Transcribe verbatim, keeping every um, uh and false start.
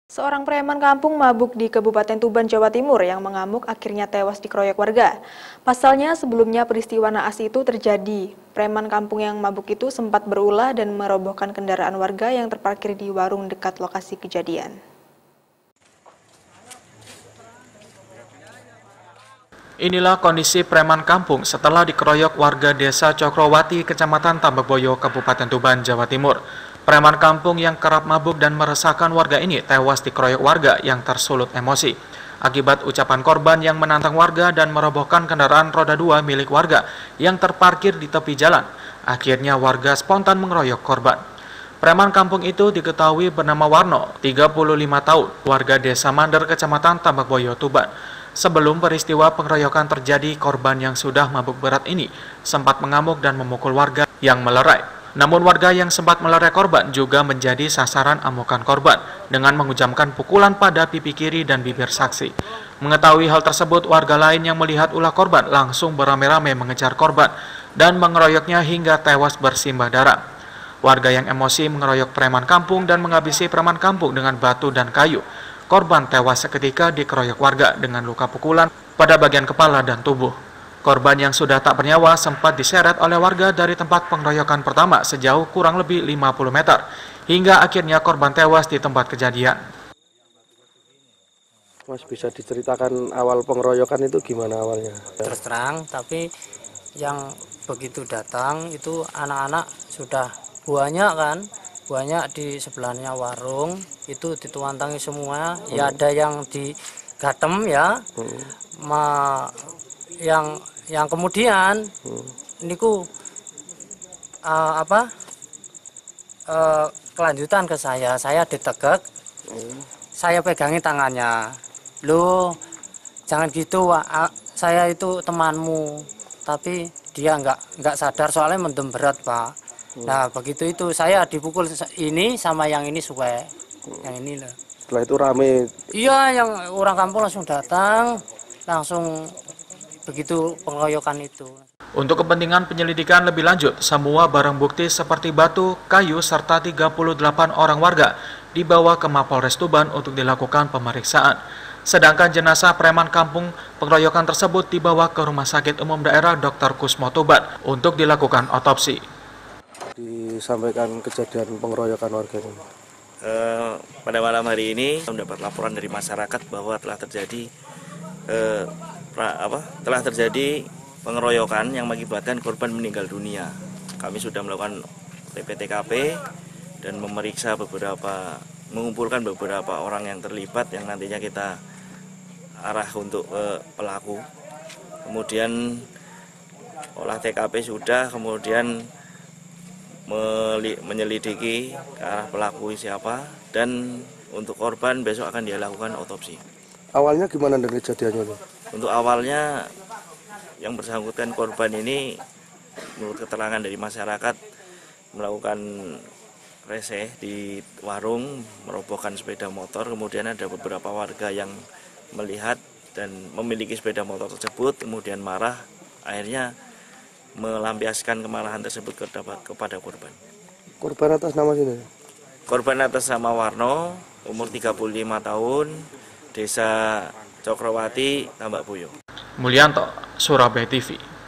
Seorang preman kampung mabuk di Kabupaten Tuban, Jawa Timur yang mengamuk akhirnya tewas dikeroyok warga. Pasalnya sebelumnya peristiwa naas itu terjadi. Preman kampung yang mabuk itu sempat berulah dan merobohkan kendaraan warga yang terparkir di warung dekat lokasi kejadian. Inilah kondisi preman kampung setelah dikeroyok warga desa Cokrowati, Kecamatan Tambakboyo, Kabupaten Tuban, Jawa Timur. Preman kampung yang kerap mabuk dan meresahkan warga ini tewas dikeroyok warga yang tersulut emosi akibat ucapan korban yang menantang warga dan merobohkan kendaraan roda dua milik warga yang terparkir di tepi jalan. Akhirnya warga spontan mengeroyok korban. Preman kampung itu diketahui bernama Warno, tiga puluh lima tahun, warga desa Mander, Kecamatan Tambakboyo, Tuban. Sebelum peristiwa pengeroyokan terjadi, korban yang sudah mabuk berat ini sempat mengamuk dan memukul warga yang melerai. Namun warga yang sempat melerai korban juga menjadi sasaran amukan korban dengan menghujamkan pukulan pada pipi kiri dan bibir saksi. Mengetahui hal tersebut, warga lain yang melihat ulah korban langsung beramai-ramai mengejar korban dan mengeroyoknya hingga tewas bersimbah darah. Warga yang emosi mengeroyok preman kampung dan menghabisi preman kampung dengan batu dan kayu. Korban tewas seketika dikeroyok warga dengan luka pukulan pada bagian kepala dan tubuh. Korban yang sudah tak bernyawa sempat diseret oleh warga dari tempat pengeroyokan pertama sejauh kurang lebih lima puluh meter, hingga akhirnya korban tewas di tempat kejadian. Mas, bisa diceritakan awal pengeroyokan itu gimana awalnya? Terus terang, tapi yang begitu datang itu anak-anak sudah banyak kan, banyak di sebelahnya warung, itu dituantangi semua, hmm. ya ada yang digatem ya, hmm. ma yang yang kemudian hmm. niku uh, apa uh, kelanjutan ke saya saya ditegak, hmm. saya pegangi tangannya, loh jangan gitu, uh, saya itu temanmu, tapi dia nggak nggak sadar soalnya mendem berat pak. hmm. Nah begitu itu saya dipukul ini sama yang ini suwe, hmm. yang ini loh. Setelah itu rame. Iya, yang orang kampung langsung datang, langsung begitu pengeroyokan itu. Untuk kepentingan penyelidikan lebih lanjut, semua barang bukti seperti batu, kayu, serta tiga puluh delapan orang warga dibawa ke Mapolres Tuban untuk dilakukan pemeriksaan. Sedangkan jenazah preman kampung pengeroyokan tersebut dibawa ke Rumah Sakit Umum Daerah Dokter Kusmo Tuban untuk dilakukan otopsi. Disampaikan kejadian pengeroyokan warga ini. Uh, pada malam hari ini mendapat laporan dari masyarakat bahwa telah terjadi uh, pra, apa, telah terjadi pengeroyokan yang mengakibatkan korban meninggal dunia. Kami sudah melakukan P P T K P dan memeriksa beberapa, mengumpulkan beberapa orang yang terlibat yang nantinya kita arah untuk uh, pelaku. Kemudian olah T K P sudah, kemudian menyelidiki ke arah pelaku siapa, dan untuk korban besok akan dia lakukan otopsi. Awalnya gimana dari kejadiannya? Untuk awalnya yang bersangkutan korban ini menurut keterangan dari masyarakat melakukan reseh di warung, merobohkan sepeda motor, kemudian ada beberapa warga yang melihat dan memiliki sepeda motor tersebut kemudian marah, akhirnya melampiaskan kemarahan tersebut kepada korban. Korban atas nama sini? Korban atas nama Warno, umur tiga puluh lima tahun, desa Cokrowati, Tambakboyo. Mulyanto, Surabaya T V.